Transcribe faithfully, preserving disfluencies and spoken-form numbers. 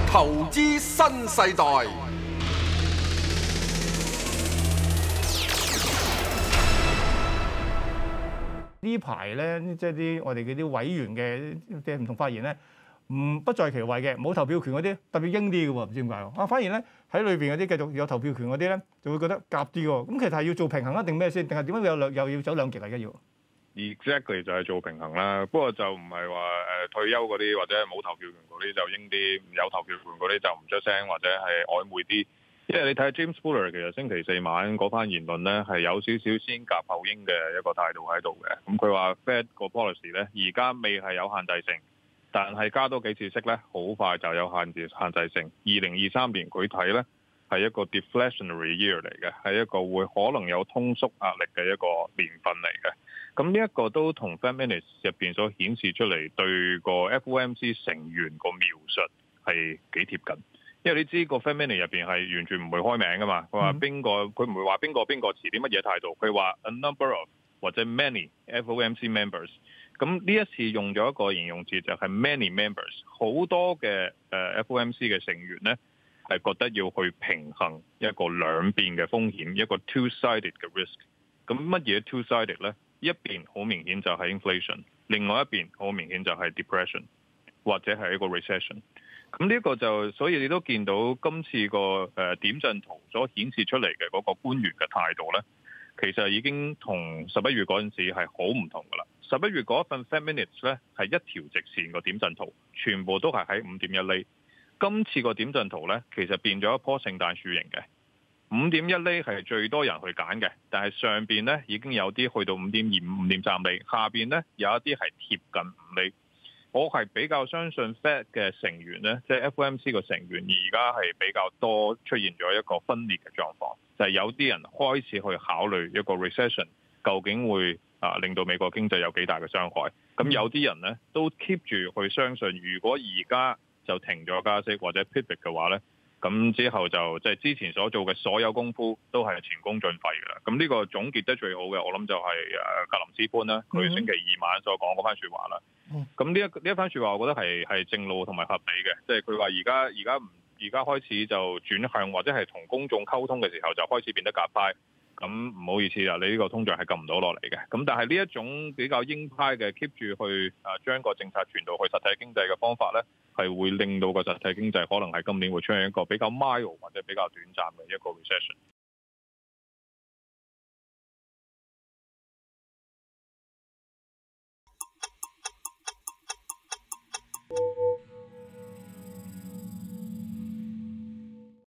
投資新世代。 呢排咧，即係啲我哋嗰啲委員嘅即係唔同發言咧，唔不在其位嘅，冇投票權嗰啲特別鷹啲嘅喎，唔知點解啊？反而咧喺裏邊嗰啲繼續有投票權嗰啲咧，就會覺得夾啲喎。咁其實係要做平衡啊，定咩先？定係點解有兩又要走兩極嚟嘅要？ Exactly 就係做平衡啦，不過就唔係話誒退休嗰啲或者冇投票權嗰啲就鷹啲，有投票權嗰啲就唔出聲或者係曖昧啲。因為你睇下 James Bullard 其實星期四晚嗰番言論咧係有少少先鴿後鷹嘅一個態度喺度嘅。咁佢話 Fed 個 policy 咧而家未係有限制性，但係加多幾次息咧好快就有限制限制性。二零二三年佢睇咧係一個 deflationary year 嚟嘅，係一個會可能有通縮壓力嘅一個年份嚟嘅。咁呢一個都同 Fed Minutes 入邊所顯示出嚟對個 F O M C 成員個描述係幾貼近。因為你知個 Fed Minutes 入邊係完全唔會開名噶嘛，佢話邊個，佢唔會話邊個邊個持啲乜嘢態度，佢話 a number of 或者 many F O M C members。咁呢一次用咗一個形容詞就係 many members， 好多嘅誒 F O M C 嘅成員咧係覺得要去平衡一個兩邊嘅風險，一個 two-sided 嘅 risk。咁乜嘢 two-sided 咧？一邊好明顯就係 inflation， 另外一邊好明顯就係 depression 或者係一個 recession。咁呢個就所以你都見到今次個誒點陣圖所顯示出嚟嘅嗰個官員嘅態度咧，其實已經同十一月嗰陣時係好唔同噶啦。十一月嗰份 Fed Minutes 咧係一條直線個點陣圖，全部都係喺五點一厘。今次個點陣圖咧其實變咗一棵聖誕樹形嘅。五點一厘係最多人去揀嘅，但係上邊咧已經有啲去到五點二五、五點三厘，下邊咧有一啲係貼近五厘。我係比較相信 Fed 嘅成員咧，即係 F O M C 個成員，而家係比較多出現咗一個分裂嘅狀況，就係有啲人開始去考慮一個 recession 究竟會啊令到美國經濟有幾大嘅傷害。咁有啲人咧都 keep 住去相信，如果而家就停咗加息或者 pivot 嘅話咧，咁之後就即係之前所做嘅所有功夫都係前功盡廢嘅啦。咁呢個總結得最好嘅，我諗就係誒格林斯潘啦，佢星期二晚所講嗰番説話啦。咁呢一呢一番説話，我覺得係係正路同埋合理嘅。即係佢話而家而家唔而家開始就轉向或者係同公眾溝通嘅時候，就開始變得鴿派。咁唔好意思啦，你呢個通脹係撳唔到落嚟嘅。咁但係呢一種比較鷹派嘅 keep 住去啊將個政策傳導去實體經濟嘅方法咧，係會令到個實體經濟可能係今年會出現一個比較 mild 或者比較短暫嘅一個 recession。